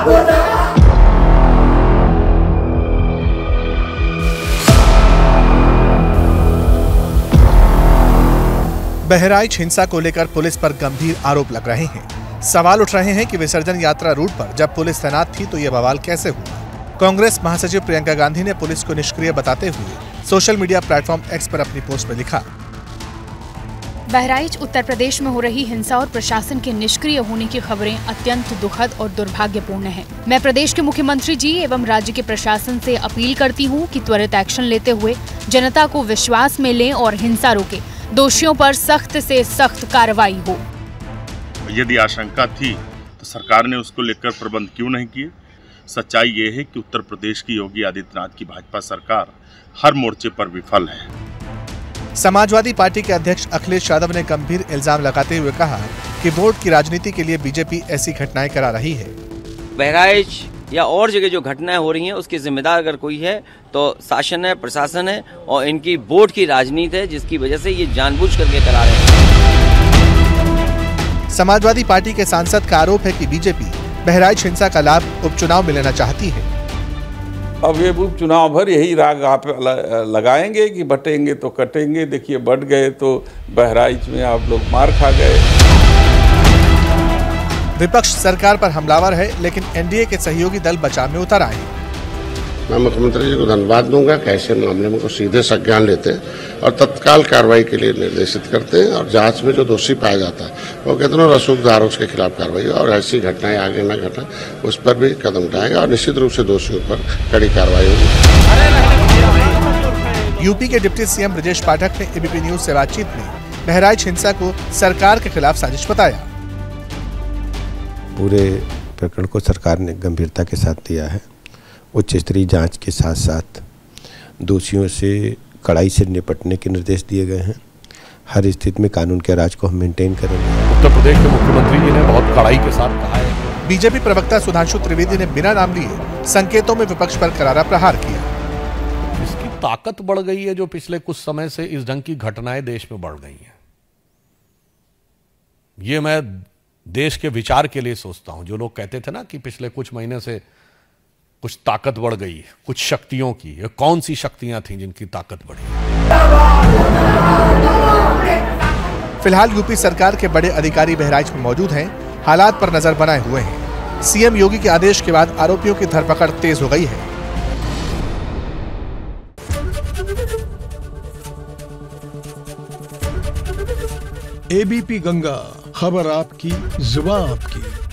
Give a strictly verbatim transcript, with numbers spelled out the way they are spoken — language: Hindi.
बहराइच हिंसा को लेकर पुलिस पर गंभीर आरोप लग रहे हैं। सवाल उठ रहे हैं कि विसर्जन यात्रा रूट पर जब पुलिस तैनात थी तो ये बवाल कैसे हुआ। कांग्रेस महासचिव प्रियंका गांधी ने पुलिस को निष्क्रिय बताते हुए सोशल मीडिया प्लेटफॉर्म एक्स पर अपनी पोस्ट में लिखा, बहराइच उत्तर प्रदेश में हो रही हिंसा और प्रशासन के निष्क्रिय होने की खबरें अत्यंत दुखद और दुर्भाग्यपूर्ण हैं। मैं प्रदेश के मुख्यमंत्री जी एवं राज्य के प्रशासन से अपील करती हूं कि त्वरित एक्शन लेते हुए जनता को विश्वास में लें और हिंसा रोकें। दोषियों पर सख्त से सख्त कार्रवाई हो। यदि आशंका थी तो सरकार ने उसको लेकर प्रबंध क्यों नहीं किए। सच्चाई ये है कि उत्तर प्रदेश की योगी आदित्यनाथ की भाजपा सरकार हर मोर्चे पर विफल है। समाजवादी पार्टी के अध्यक्ष अखिलेश यादव ने गंभीर इल्जाम लगाते हुए कहा कि वोट की राजनीति के लिए बीजेपी ऐसी घटनाएं करा रही है। बहराइच या और जगह जो घटनाएं हो रही हैं उसकी जिम्मेदार अगर कोई है तो शासन है, प्रशासन है और इनकी वोट की राजनीति है, जिसकी वजह से ये जानबूझ करके करा रहे हैं। समाजवादी पार्टी के सांसद का आरोप है कि बीजेपी बहराइच हिंसा का लाभ उपचुनाव में लेना चाहती है। अब ये उपचुनाव भर यही राग आप लगाएंगे कि बटेंगे तो कटेंगे। देखिए बट गए तो बहराइच में आप लोग मार खा गए। विपक्ष सरकार पर हमलावर है, लेकिन एनडीए के सहयोगी दल बचाव में उतर आए। मैं मुख्यमंत्री जी को धन्यवाद दूंगा कि ऐसे मामले में को सीधे संज्ञान लेते हैं और तत्काल कार्रवाई के लिए निर्देशित करते हैं और जांच में जो दोषी पाया जाता है वो कितनों रसूखदार उसके खिलाफ कार्रवाई और ऐसी घटनाएं आगे न घटना उस पर भी कदम उठाएगा और निश्चित रूप से दोषियों पर कड़ी कार्रवाई होगी। यूपी के डिप्टी सीएम ब्रजेश पाठक ने एबीपी न्यूज से बातचीत में बहराइच हिंसा को सरकार के खिलाफ साजिश बताया। पूरे प्रकरण को सरकार ने गंभीरता के साथ लिया है। उच्च स्तरीय जांच के साथ साथ दोषियों से कड़ाई से निपटने के निर्देश दिए गए हैं। हर स्थिति में कानून के राज को हम मेंटेन करेंगे। उत्तर प्रदेश के मुख्यमंत्री जी ने बहुत कड़ाई के साथ कहा है। बीजेपी प्रवक्ता सुधांशु त्रिवेदी ने बिना नाम लिए संकेतों में विपक्ष पर करारा प्रहार किया। इसकी ताकत बढ़ गई है जो पिछले कुछ समय से इस ढंग की घटनाएं देश में बढ़ गई हैं। ये मैं देश के विचार के लिए सोचता हूं। जो लोग कहते थे ना कि पिछले कुछ महीने से कुछ ताकत बढ़ गई, कुछ शक्तियों की, ये कौन सी शक्तियां थीं जिनकी ताकत बढ़ी। फिलहाल यूपी सरकार के बड़े अधिकारी बहराइच में मौजूद हैं, हालात पर नजर बनाए हुए हैं। सीएम योगी के आदेश के बाद आरोपियों की धरपकड़ तेज हो गई है। एबीपी गंगा, खबर आपकी, जुबान आपकी।